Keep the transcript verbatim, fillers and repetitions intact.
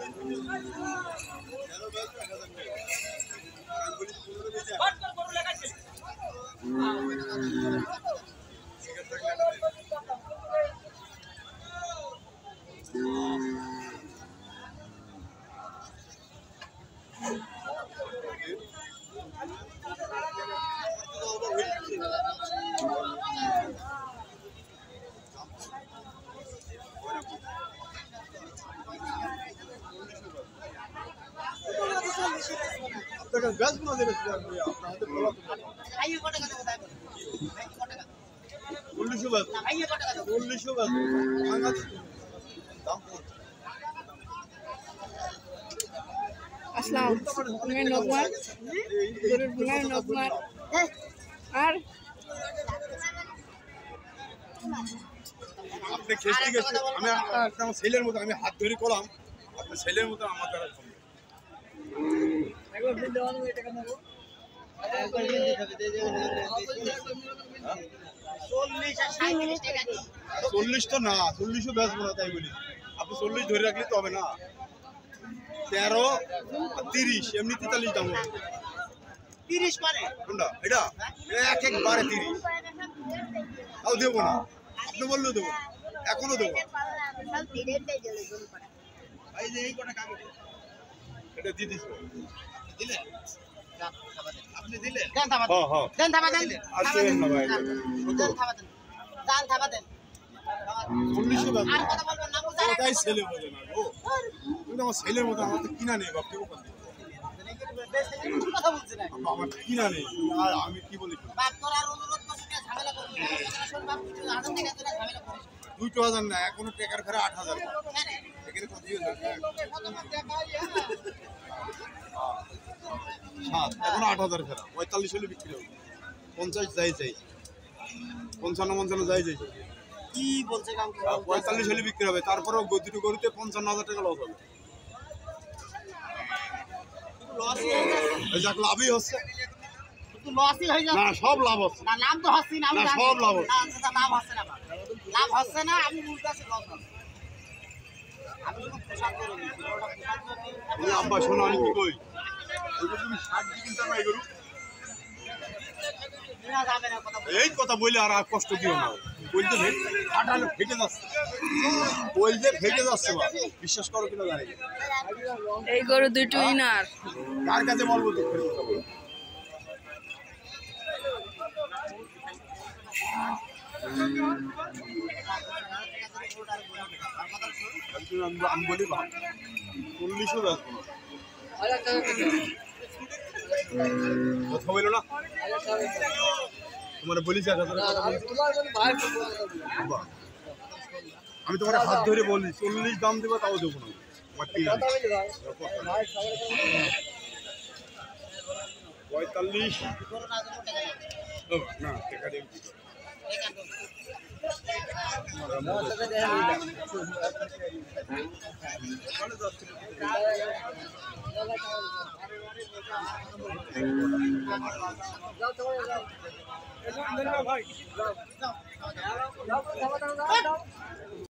Gas গুলো দেবে চল্লিশশো ব্যাস চল্লিশশো ব্যাস আসলাম নকমার গরুর বুনায় নকমার আর আপনি খেস্তি গেছে আমি আমার ছেলের মতো আমি হাত ধরে করলাম আপনার ছেলের মতো আমার দ্বারা চল্লিশ তো না চল্লিশও বেচবো না তাই বলি আপনি চল্লিশ ধরে রাখলে তো হবে না তেরো তিরিশ এমনি তেতাল্লিশ দাম তিরিশ পারে কোনটা এটা এক একবারে তিরিশ তাও দেবো না আপনি বললেও দেবো এখনো দেবো এটা দিয়ে দিস দিলে আপনি দিলে দেন থাবা দেন দেন থাবা দেন দেন থাবা দেন দান থাবা দেন চল্লিশশো আর কথা বলবেন না বুঝা তাই ছেলে বলে না গো কিন্তু আমার ছেলের মতো আমার তো কিনা নেই বাপ দেবো কথা বলছেন আমার কিনা নেই আর আমি কি বলি বাপ করার অনুরোধ করতে ঝামেলা করবেন শোন বাপ কিছু হাজার টাকা করে ঝামেলা করিস দুটো হাজার না এখনো টাকার ফেরা আট হাজার এখানে কত দিও না সাত এখনো আট হাজার ফেরা পঁয়তাল্লিশ হলে বিক্রি হবে পঞ্চাশ যাই চাই পঞ্চান্ন পঞ্চান্ন যাই চাই কি বলছে কাম পঁয়তাল্লিশ হলে বিক্রি হবে তারপরেও দুটো গরুতে পঞ্চান্ন হাজার টাকা লস হবে লস যাক লাভই হচ্ছে কিন্তু লসই হয়ে যাচ্ছে না সব লাভ হচ্ছে না লাভ তো হচ্ছে না আমি না, সব লাভ হচ্ছে। না লাভ হচ্ছে না লাভ হচ্ছে না আমি বুঝতেছি লস হচ্ছে আমি শুধু পোশাক করে নিচ্ছি ওটা পোশাক করে তুমি আব্বা শোনো আমি কি কই ওইটা তুমি ষাট দিয়ে কিনতে পারো এই গরু না যাবে না কথা এই কথা বললে আর আর কষ্ট দিও না বলতে ফাটালে ফেটে যাচ্ছে বলতে ফেটে যাচ্ছে বা বিশ্বাস করো কিনা জানি না। এই গরু দুটো ইনার কার কাছে বলবো দুঃখের কথা বলো আমি বলি ভাব চল্লিশও ব্যস্ত কথা বললো না তোমার বলিস এক হাজার আমি তোমার হাত ধরে বলি চল্লিশ দাম দেবো তাও দেবো না আমার কিনা পঁয়তাল্লিশ না টাকা দেব ভাই